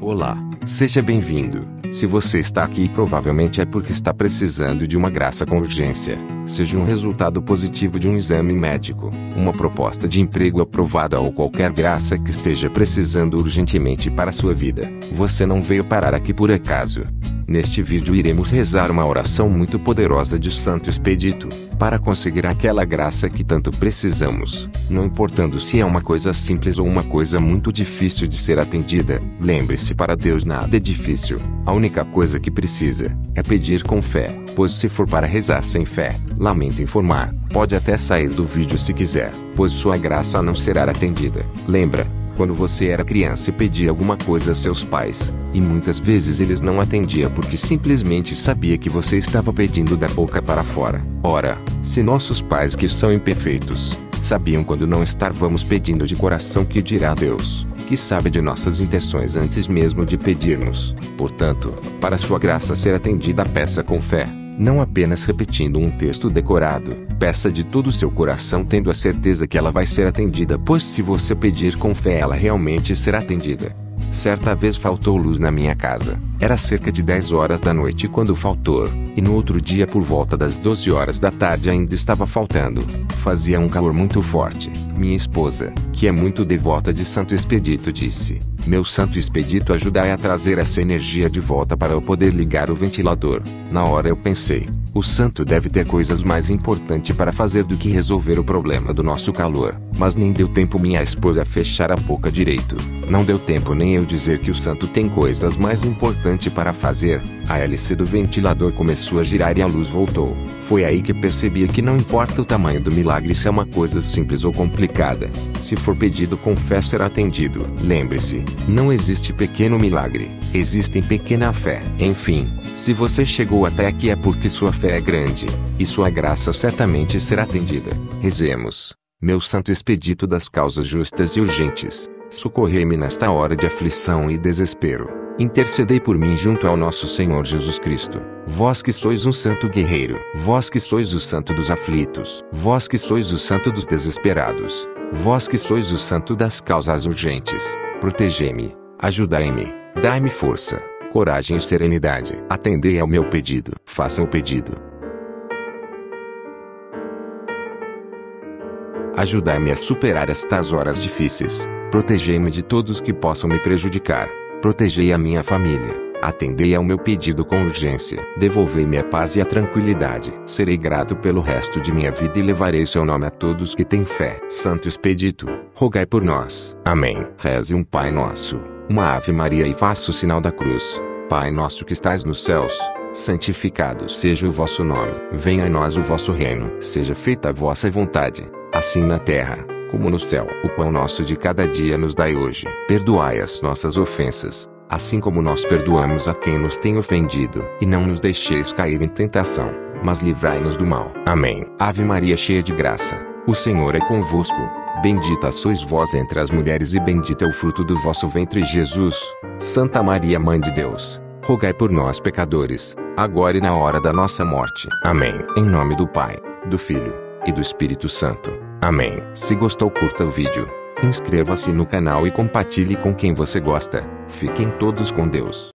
Olá, seja bem-vindo. Se você está aqui, provavelmente é porque está precisando de uma graça com urgência. Seja um resultado positivo de um exame médico, uma proposta de emprego aprovada ou qualquer graça que esteja precisando urgentemente para a sua vida. Você não veio parar aqui por acaso. Neste vídeo iremos rezar uma oração muito poderosa de Santo Expedito, para conseguir aquela graça que tanto precisamos. Não importando se é uma coisa simples ou uma coisa muito difícil de ser atendida, lembre-se, para Deus nada é difícil. A única coisa que precisa é pedir com fé, pois se for para rezar sem fé, lamento informar, pode até sair do vídeo se quiser, pois sua graça não será atendida. Lembra? Quando você era criança e pedia alguma coisa a seus pais, e muitas vezes eles não atendiam porque simplesmente sabia que você estava pedindo da boca para fora. Ora, se nossos pais, que são imperfeitos, sabiam quando não estávamos pedindo de coração, que dirá Deus, que sabe de nossas intenções antes mesmo de pedirmos. Portanto, para sua graça ser atendida, peça com fé. Não apenas repetindo um texto decorado, peça de todo o seu coração, tendo a certeza que ela vai ser atendida, pois se você pedir com fé, ela realmente será atendida. Certa vez faltou luz na minha casa. Era cerca de 10 horas da noite quando faltou, e no outro dia por volta das 12 horas da tarde ainda estava faltando. Fazia um calor muito forte. Minha esposa, que é muito devota de Santo Expedito, disse: "Meu Santo Expedito, ajudai a trazer essa energia de volta para eu poder ligar o ventilador." Na hora eu pensei, o santo deve ter coisas mais importantes para fazer do que resolver o problema do nosso calor. Mas nem deu tempo minha esposa fechar a boca direito. Não deu tempo nem eu dizer que o santo tem coisas mais importantes para fazer. A hélice do ventilador começou a girar e a luz voltou. Foi aí que percebi que não importa o tamanho do milagre, se é uma coisa simples ou complicada, se for pedido com fé, será atendido. Lembre-se, não existe pequeno milagre, existe pequena fé. Enfim, se você chegou até aqui é porque sua fé é grande, e sua graça certamente será atendida. Rezemos. Meu Santo Expedito das causas justas e urgentes, socorrei-me nesta hora de aflição e desespero. Intercedei por mim junto ao nosso Senhor Jesus Cristo. Vós que sois um santo guerreiro, vós que sois o santo dos aflitos, vós que sois o santo dos desesperados, vós que sois o santo das causas urgentes, protegei-me, ajudai-me, dai-me força, coragem e serenidade. Atendei ao meu pedido. Faça o pedido. Ajudai-me a superar estas horas difíceis. Protegei-me de todos que possam me prejudicar. Protegei a minha família. Atendei ao meu pedido com urgência. Devolvei-me a paz e a tranquilidade. Serei grato pelo resto de minha vida e levarei seu nome a todos que têm fé. Santo Expedito, rogai por nós. Amém. Reze um Pai Nosso, uma Ave Maria e faça o sinal da cruz. Pai nosso que estais nos céus, santificado seja o vosso nome. Venha a nós o vosso reino. Seja feita a vossa vontade, assim na terra como no céu. O pão nosso de cada dia nos dai hoje. Perdoai as nossas ofensas, assim como nós perdoamos a quem nos tem ofendido. E não nos deixeis cair em tentação, mas livrai-nos do mal. Amém. Ave Maria, cheia de graça, o Senhor é convosco. Bendita sois vós entre as mulheres e bendito é o fruto do vosso ventre, Jesus. Santa Maria, Mãe de Deus, rogai por nós pecadores, agora e na hora da nossa morte. Amém. Em nome do Pai, do Filho e do Espírito Santo. Amém. Se gostou, curta o vídeo, inscreva-se no canal e compartilhe com quem você gosta. Fiquem todos com Deus.